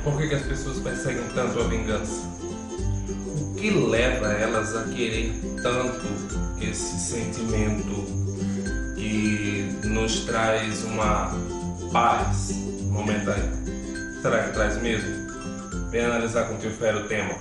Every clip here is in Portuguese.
Por que as pessoas perseguem tanto a vingança? O que leva elas a querer tanto esse sentimento que nos traz uma paz momentânea? Será que traz mesmo? Vem analisar com o Tio Fera o tema.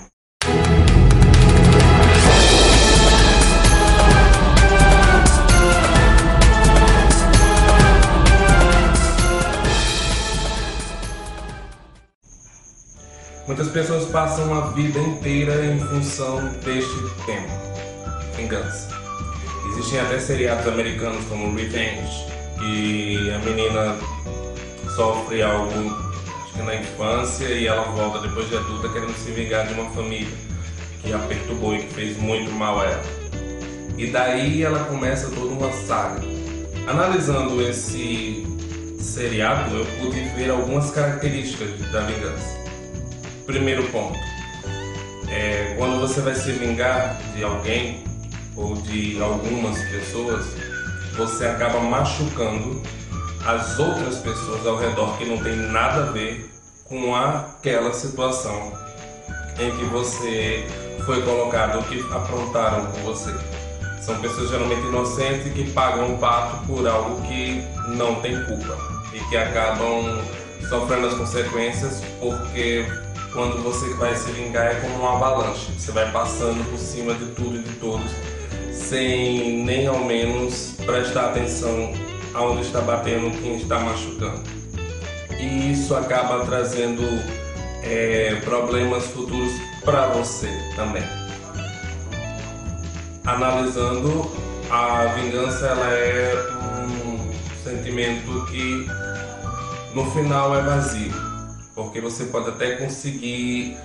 Muitas pessoas passam a vida inteira em função deste tema, vingança. Existem até seriados americanos como Revenge, que a menina sofre algo, acho que na infância, e ela volta depois de adulta querendo se vingar de uma família que a perturbou e que fez muito mal a ela. E daí ela começa toda uma saga. Analisando esse seriado, eu pude ver algumas características da vingança. Primeiro ponto, quando você vai se vingar de alguém ou de algumas pessoas, você acaba machucando as outras pessoas ao redor que não tem nada a ver com aquela situação em que você foi colocado ou que aprontaram com você. São pessoas geralmente inocentes que pagam um pato por algo que não tem culpa e que acabam sofrendo as consequências, porque quando você vai se vingar é como uma avalanche. Você vai passando por cima de tudo e de todos, sem nem ao menos prestar atenção aonde está batendo, quem está machucando. E isso acaba trazendo problemas futuros para você também. Analisando, a vingança ela é um sentimento que no final é vazio. Porque você pode até conseguir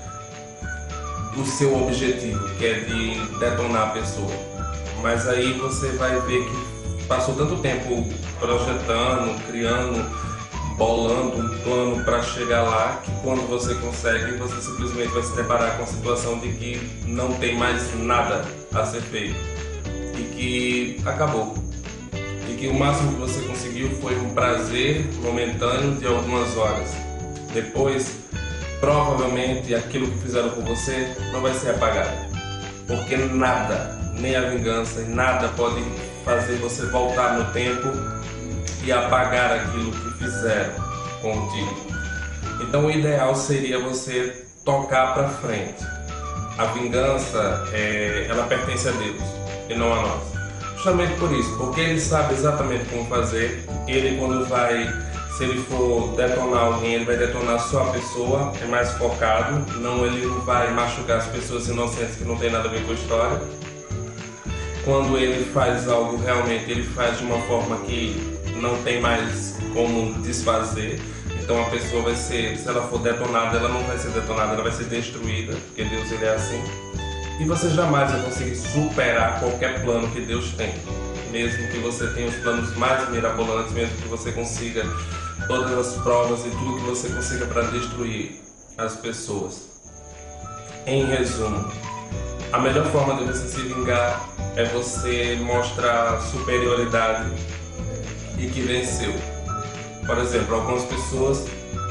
o seu objetivo, que é de detonar a pessoa. Mas aí você vai ver que passou tanto tempo projetando, criando, bolando um plano para chegar lá, que quando você consegue, você simplesmente vai se deparar com a situação de que não tem mais nada a ser feito. E que acabou. E que o máximo que você conseguiu foi um prazer momentâneo de algumas horas. Depois, provavelmente, aquilo que fizeram com você não vai ser apagado. Porque nada, nem a vingança, nada pode fazer você voltar no tempo e apagar aquilo que fizeram contigo. Então, o ideal seria você tocar para frente. A vingança, ela pertence a Deus e não a nós. Justamente por isso, porque Ele sabe exatamente como fazer. Ele, quando se ele for detonar alguém, ele vai detonar só a pessoa, é mais focado, ele não vai machucar as pessoas inocentes que não tem nada a ver com a história. Quando ele faz algo, realmente ele faz de uma forma que não tem mais como desfazer. Então a pessoa vai ser, se ela for detonada, ela não vai ser detonada, ela vai ser destruída, porque Deus ele é assim. E você jamais vai conseguir superar qualquer plano que Deus tem. Mesmo que você tenha os planos mais mirabolantes, mesmo que você consiga todas as provas e tudo que você consiga para destruir as pessoas. Em resumo, a melhor forma de você se vingar é você mostrar superioridade e que venceu. Por exemplo, algumas pessoas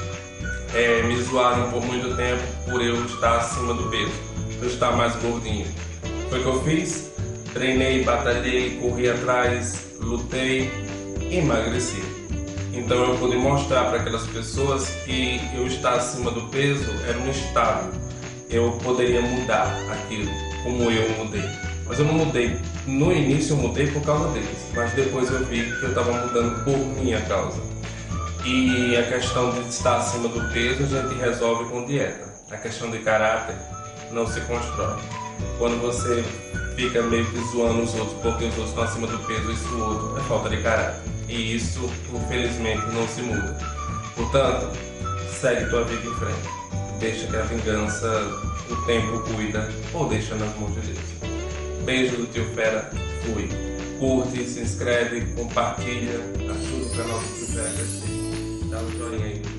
me zoaram por muito tempo por eu estar acima do peso, por eu estar mais gordinho. Foi o que eu fiz? Treinei, batalhei, corri atrás, lutei e emagreci. Então eu pude mostrar para aquelas pessoas que eu estar acima do peso era um estado. Eu poderia mudar aquilo, como eu mudei. Mas eu não mudei. No início eu mudei por causa deles, mas depois eu vi que eu estava mudando por minha causa. E a questão de estar acima do peso a gente resolve com dieta. A questão de caráter não se constrói. Quando você fica meio que zoando os outros porque os outros estão acima do peso, isso o outro é falta de caráter. E isso, infelizmente, não se muda. Portanto, segue tua vida em frente. Deixa que a vingança, o tempo cuida, ou deixa nas mãos de Deus. Beijo do Tio Fera, fui. Curte, se inscreve, compartilha, ajuda o canal do Tio Fera a crescer. Dá um joinha aí.